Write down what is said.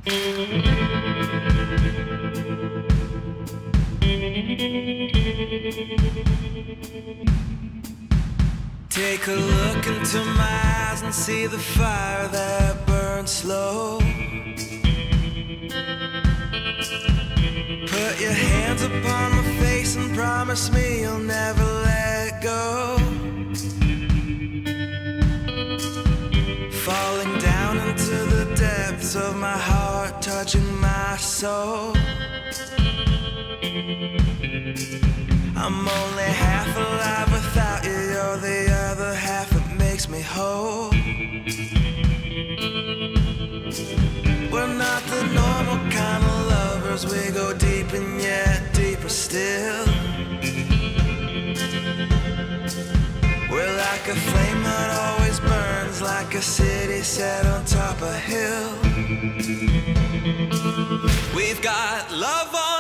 Take a look into my eyes and see the fire that burns slow. Put your hands upon my face and promise me you'll never let go. Falling down into the depths of my heart, touching my soul. I'm only half alive without you, you're the other half that makes me whole. We're not the normal kind of lovers, we go deep and yet deeper still. We're like a flame that always burns, like a city set on top of a hill. We've got love on